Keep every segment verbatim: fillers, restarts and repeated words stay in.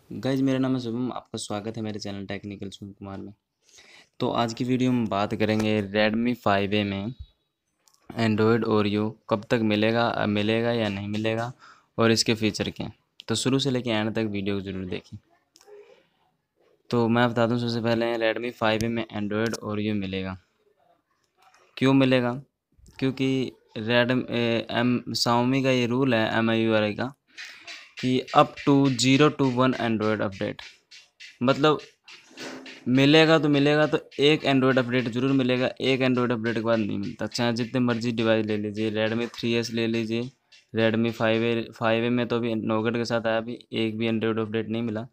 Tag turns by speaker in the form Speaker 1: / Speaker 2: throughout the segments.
Speaker 1: Guys मेरा नाम है शुभम। आपका स्वागत है मेरे चैनल टेक्निकल शुभम कुमार में। तो आज की वीडियो में बात करेंगे रेडमी फाइव ए में एंड्रॉयड ओरियो कब तक मिलेगा, अब मिलेगा या नहीं मिलेगा, और इसके फीचर क्या हैं। तो शुरू से लेकर एंड तक वीडियो को ज़रूर देखें। तो मैं बता दूं, सबसे पहले रेडमी फाइव ए में एंड्रॉयड ओरियो मिलेगा। क्यों मिलेगा? क्योंकि रेड एम शाओमी का ये रूल है, एम आई यू आर आई का, कि up to zero two one Android update, मतलब मिलेगा तो मिलेगा तो एक एंड्रॉयड अपडेट जरूर मिलेगा। एक एंड्रॉयड अपडेट के बाद नहीं मिलता। चाहे जितने मर्जी डिवाइस ले लीजिए, रेडमी थ्री एस ले लीजिए, Redmi five A five A में तो अभी नोगट के साथ आया, अभी एक भी एंड्रॉयड अपडेट नहीं मिला।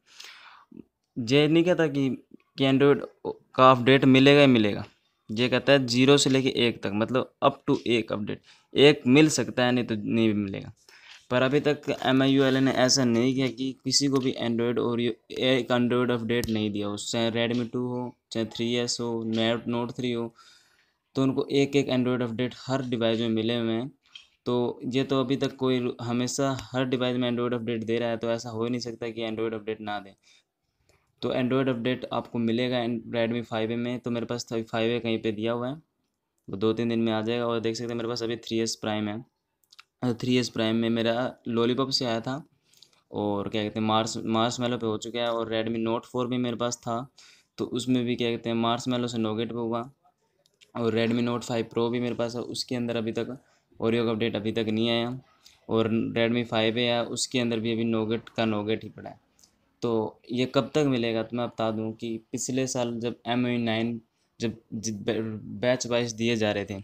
Speaker 1: ये नहीं कहता कि कि एंड्रॉयड का अपडेट मिलेगा ही मिलेगा। ये कहता है जीरो से लेके एक तक, मतलब अप टू एक अपडेट एक मिल सकता है, नहीं तो नहीं भी मिलेगा। पर अभी तक एम आई यू एल ने ऐसा नहीं किया कि किसी को भी एंड्रॉयड और एक एंड्रॉयड अपडेट नहीं दिया हो, चाहे रेडमी टू हो, चाहे थ्री एस हो, नोट नोट थ्री हो, तो उनको एक एक एंड्रॉयड अपडेट हर डिवाइस में मिले हुए हैं। तो ये तो अभी तक कोई हमेशा हर डिवाइस में एंड्रॉयड अपडेट दे रहा है, तो ऐसा हो ही नहीं सकता कि एंड्रॉयड अपडेट ना दे। तो एंड्रॉयड अपडेट आपको मिलेगा रेडमी फाइव ए में। तो मेरे पास फाइव ए कहीं पे दिया हुआ है, वो दो तीन दिन में आ जाएगा। और देख सकते हैं मेरे पास अभी थ्री एस प्राइम है। थ्री एस प्राइम में मेरा लॉलीपॉप से आया था, और क्या कहते हैं मार्स मार्स मेलो पे हो चुका है। और रेडमी नोट फोर भी मेरे पास था, तो उसमें भी क्या कहते हैं मार्स मेलो से नोगेट पे हुआ। और रेडमी नोट फाइव प्रो भी मेरे पास है, उसके अंदर अभी तक ओरियो का अपडेट अभी तक नहीं आया। और रेडमी फाइव ए है, उसके अंदर भी अभी नोगेट का नोगेट ही पड़ा है। तो ये कब तक मिलेगा? तो मैं बता दूं कि पिछले साल जब एम आई नाइन जब बैच वाइज दिए जा रहे थे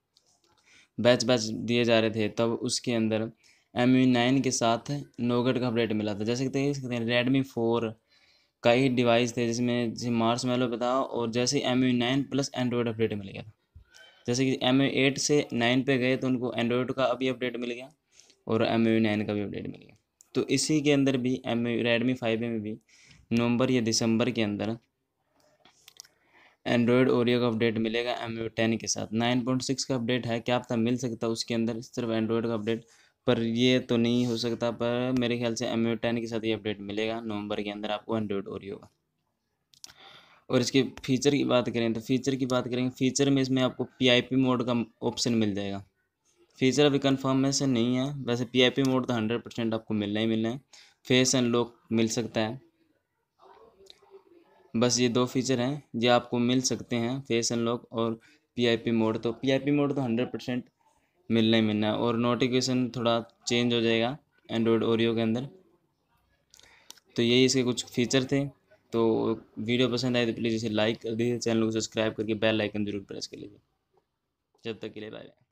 Speaker 1: बैच बैच दिए जा रहे थे तब उसके अंदर एम यू नाइन के साथ नोगट का अपडेट मिला था। जैसे कि देख सकते हैं रेडमी फोर का ही डिवाइस थे जिसमें जैसे मार्स मेलो पे था, और जैसे M U nine plus Android update मिल गया था। जैसे कि एम यू एट से नाइन पे गए तो उनको एंड्रॉयड का अभी अपडेट मिल गया, और एम यू नाइन का भी अपडेट मिल गया। तो इसी के अंदर भी एम रेडमी फाइव में भी नवंबर या दिसंबर के अंदर एंड्रॉयड ओरियो का अपडेट मिलेगा एम यू टेन के साथ। नाइन पॉइंट सिक्स का अपडेट है, क्या पता मिल सकता है उसके अंदर सिर्फ एंड्रॉयड का अपडेट, पर ये तो नहीं हो सकता। पर मेरे ख्याल से एम यू टेन के साथ ये अपडेट मिलेगा नवंबर के अंदर आपको एंड्रॉयड ओरियो का। और इसके फीचर की बात करें तो फीचर की बात करेंगे फीचर में इसमें आपको पी आई पी मोड का ऑप्शन मिल जाएगा। फीचर अभी कन्फर्मेशन नहीं है, वैसे पी आई पी मोड तो हंड्रेड परसेंट आपको मिलना ही मिलना है। फेस अनलॉक मिल सकता है। बस ये दो फीचर हैं ये आपको मिल सकते हैं, फेस अनलॉक और पी आई पी मोड। तो पी आई पी मोड तो हंड्रेड परसेंट मिलना ही मिलना है। और नोटिफिकेशन थोड़ा चेंज हो जाएगा एंड्रॉयड ओरियो के अंदर। तो यही इसके कुछ फीचर थे। तो वीडियो पसंद आए तो प्लीज़ इसे लाइक कर दीजिए, चैनल को सब्सक्राइब करके बेल आइकन जरूर प्रेस कर लीजिए। जब तक के लिए बाय बाय।